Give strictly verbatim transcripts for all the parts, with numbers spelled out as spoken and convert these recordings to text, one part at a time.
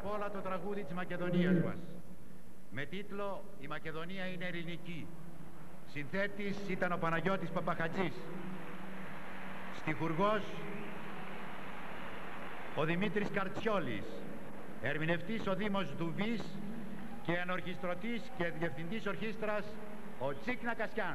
όλα το τραγούδι της Μακεδονίας μας, με τίτλο «Η Μακεδονία είναι ελληνική». Συνθέτης ήταν ο Παναγιώτης Παπαχατζής, στιχουργός ο Δημήτρης Καρτσιόλης, ερμηνευτής ο Δήμος Δουβής και ενορχιστρωτής και διευθυντής ορχήστρας ο Τσίκνα Κασιάν.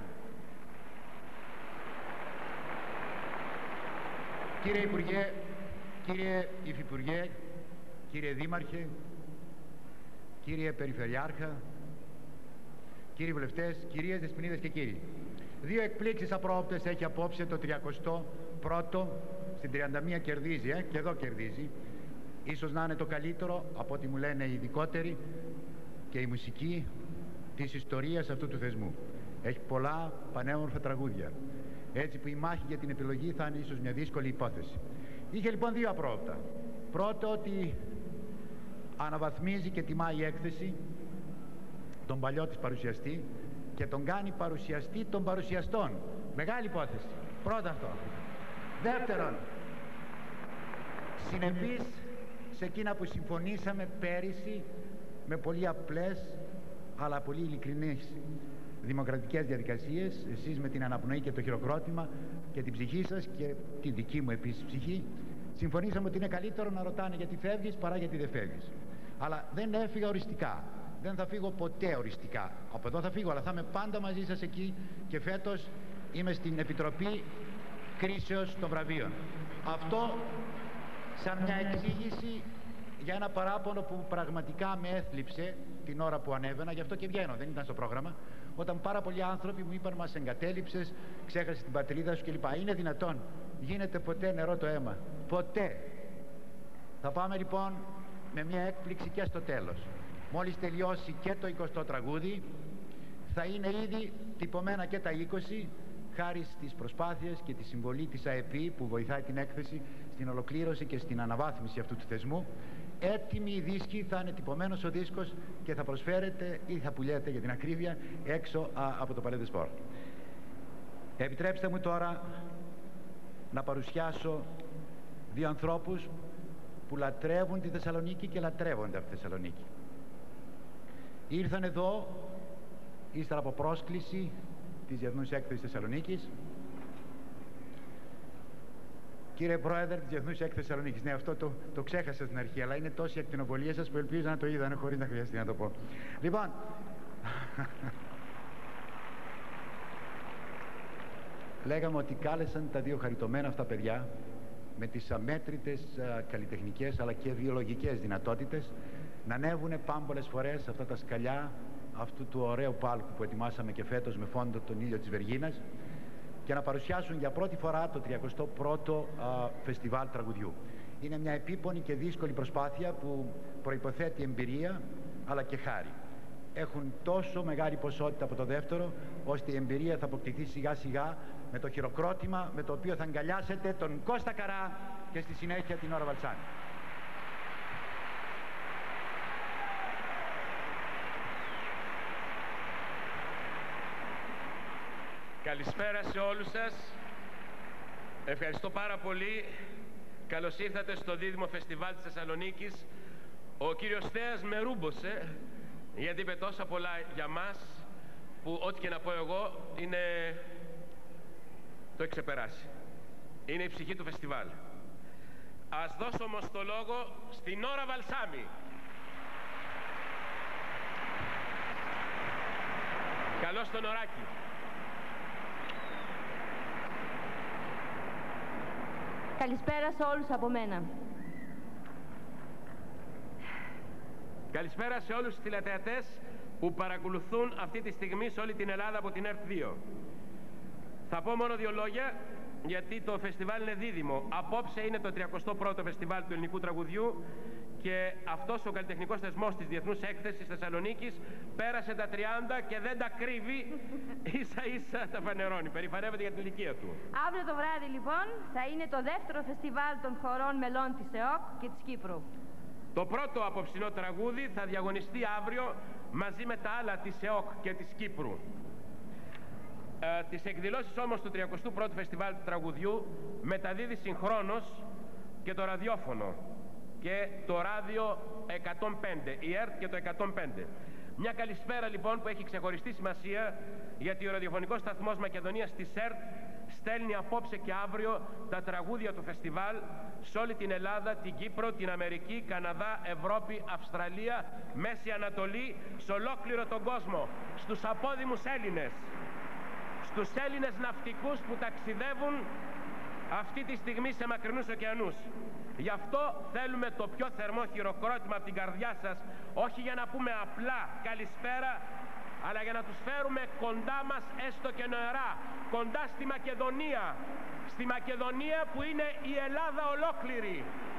Κύριε Υπουργέ, κύριε Υφυπουργέ, κύριε Δήμαρχε, κύριε Περιφερειάρχα, κύριοι βουλευτές, κυρίες, δεσποινίδες και κύριοι. Δύο εκπλήξεις απρόοπτες έχει απόψε το τριακοστό πρώτο, στην τριάντα μία κερδίζει, ε, και εδώ κερδίζει. Ίσως να είναι το καλύτερο, από ό,τι μου λένε οι ειδικότεροι, και η μουσική της ιστορίας αυτού του θεσμού. Έχει πολλά πανέμορφα τραγούδια. Έτσι που η μάχη για την επιλογή θα είναι ίσως μια δύσκολη υπόθεση. Είχε λοιπόν δύο απρόοπτα. Πρώτο, ότι αναβαθμίζει και τιμάει η έκθεση τον παλιό της παρουσιαστή και τον κάνει παρουσιαστή των παρουσιαστών. Μεγάλη υπόθεση. Πρώτα αυτό. Δεύτερον, συνεπής σε εκείνα που συμφωνήσαμε πέρυσι με πολύ απλές αλλά πολύ ειλικρινές δημοκρατικές διαδικασίες, εσείς με την αναπνοή και το χειροκρότημα και την ψυχή σας και τη δική μου επίσης ψυχή, συμφωνήσαμε ότι είναι καλύτερο να ρωτάνε γιατί φεύγεις παρά γιατί δεν φεύγεις. Αλλά δεν έφυγα οριστικά. Δεν θα φύγω ποτέ οριστικά. Από εδώ θα φύγω, αλλά θα είμαι πάντα μαζί σας εκεί, και φέτος είμαι στην Επιτροπή Κρίσεως των Βραβείων. Αυτό σαν μια εξήγηση για ένα παράπονο που πραγματικά με έθλιψε την ώρα που ανέβαινα, γι' αυτό και βγαίνω, δεν ήταν στο πρόγραμμα, όταν πάρα πολλοί άνθρωποι μου είπαν «Μας εγκατέλειψες, ξέχασες την πατρίδα σου» κλπ. Είναι δυνατόν? Γίνεται ποτέ νερό το αίμα? Ποτέ. Θα πάμε λοιπόν με μια έκπληξη και στο τέλος. Μόλις τελειώσει και το εικοστό τραγούδι, θα είναι ήδη τυπωμένα και τα είκοσι, χάρη στις προσπάθειες και τη συμβολή της ΑΕΠΗ που βοηθάει την έκθεση στην ολοκλήρωση και στην αναβάθμιση αυτού του θεσμού. Έτοιμοι οι δίσκοι, θα είναι τυπωμένος ο δίσκος και θα προσφέρεται ή θα πουλιέται για την ακρίβεια έξω α, από το Παλais des Sports. Επιτρέψτε μου τώρα να παρουσιάσω δύο ανθρώπους που λατρεύουν τη Θεσσαλονίκη και λατρεύονται από τη Θεσσαλονίκη. Ήρθαν εδώ ύστερα από πρόσκληση της Διεθνούς Έκθεσης Θεσσαλονίκης. Κύριε Πρόεδρε της Διεθνούς Έκθεσης Θεσσαλονίκης, ναι, αυτό το, το ξέχασα στην αρχή, αλλά είναι τόση ακτινοβολία σας που ελπίζω να το είδανε χωρίς να χρειαστεί να το πω. Λοιπόν, λέγαμε ότι κάλεσαν τα δύο χαριτωμένα αυτά παιδιά με τις αμέτρητες α, καλλιτεχνικές αλλά και βιολογικές δυνατότητες να ανέβουνε πάμπολες φορές σε αυτά τα σκαλιά αυτού του ωραίου πάλκου που ετοιμάσαμε και φέτος με φόντο τον ήλιο της Βεργίνας και να παρουσιάσουν για πρώτη φορά το τριακοστό πρώτο α, φεστιβάλ τραγουδιού. Είναι μια επίπονη και δύσκολη προσπάθεια που προϋποθέτει εμπειρία αλλά και χάρη. Έχουν τόσο μεγάλη ποσότητα από το δεύτερο, ώστε η εμπειρία θα αποκτηθεί σιγά σιγά με το χειροκρότημα με το οποίο θα αγκαλιάσετε τον Κώστα Καρά και στη συνέχεια την Ώρα Βαλσάνη. Καλησπέρα σε όλους σας. Ευχαριστώ πάρα πολύ. Καλώς ήρθατε στο Δίδυμο Φεστιβάλ της Θεσσαλονίκης. Ο κύριος Θέας με ρούμποσε, γιατί είπε τόσα πολλά για μας, που ό,τι και να πω εγώ είναι... το έχει ξεπεράσει. Είναι η ψυχή του φεστιβάλ. Ας δώσω όμως το λόγο στην Ώρα Βαλσάμι. Καλώς τον Ωράκη. Καλησπέρα σε όλους από μένα. Καλησπέρα σε όλους τους τηλεθεατές που παρακολουθούν αυτή τη στιγμή σε όλη την Ελλάδα από την ΕΡΤ δύο. Θα πω μόνο δύο λόγια, γιατί το φεστιβάλ είναι δίδυμο. Απόψε είναι το τριακοστό πρώτο φεστιβάλ του ελληνικού τραγουδιού και αυτός ο καλλιτεχνικός θεσμός της Διεθνούς Έκθεσης Θεσσαλονίκης πέρασε τα τριάντα και δεν τα κρύβει, ίσα ίσα τα φανερώνει. Περηφανεύεται για την ηλικία του. Αύριο το βράδυ λοιπόν θα είναι το δεύτερο φεστιβάλ των χωρών μελών της ΕΟΚ και της Κύπρου. Το πρώτο απόψινό τραγούδι θα διαγωνιστεί αύριο μαζί με τα άλλα της ΕΟΚ και της Κύπρου. Ε, τις εκδηλώσεις όμως του τριακοστού πρώτου Φεστιβάλ του Τραγουδιού μεταδίδει συγχρόνως και το ραδιόφωνο. και το ράδιο εκατόν πέντε, η ΕΡΤ και το εκατόν πέντε. Μια καλησπέρα λοιπόν που έχει ξεχωριστή σημασία, γιατί ο ραδιοφωνικός σταθμός Μακεδονίας της ΕΡΤ στέλνει απόψε και αύριο τα τραγούδια του φεστιβάλ σε όλη την Ελλάδα, την Κύπρο, την Αμερική, Καναδά, Ευρώπη, Αυστραλία, Μέση Ανατολή, σε ολόκληρο τον κόσμο, στους απόδημους Έλληνες, στους Έλληνες ναυτικούς που ταξιδεύουν αυτή τη στιγμή σε μακρινούς ωκεανούς. Γι' αυτό θέλουμε το πιο θερμό χειροκρότημα από την καρδιά σας, όχι για να πούμε απλά καλησπέρα, αλλά για να τους φέρουμε κοντά μας έστω και νοερά, κοντά στη Μακεδονία, στη Μακεδονία που είναι η Ελλάδα ολόκληρη.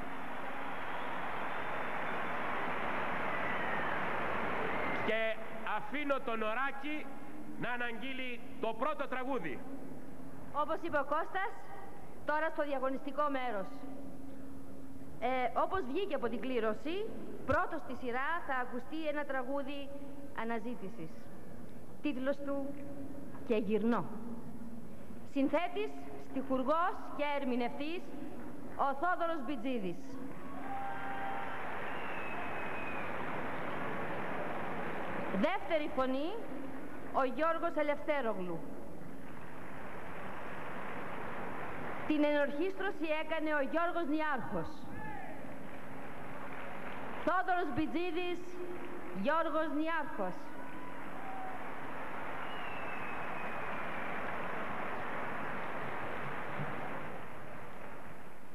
Και αφήνω τον Ωράκη να αναγγείλει το πρώτο τραγούδι. Όπως είπε ο Κώστας, τώρα στο διαγωνιστικό μέρος. Ε, όπως βγήκε από την κλήρωση, πρώτο στη σειρά θα ακουστεί ένα τραγούδι αναζήτησης. Τίτλος του «Και γυρνώ». Συνθέτης, στιχουργός και ερμηνευτής ο Θόδωρος Μπιτζίδης. Δεύτερη φωνή ο Γιώργος Ελευθέρογλου. Την ενορχήστρωση έκανε ο Γιώργος Νιάρχος. Θόδωρος Μπιτζίδης, Γιώργος Νιάρχος.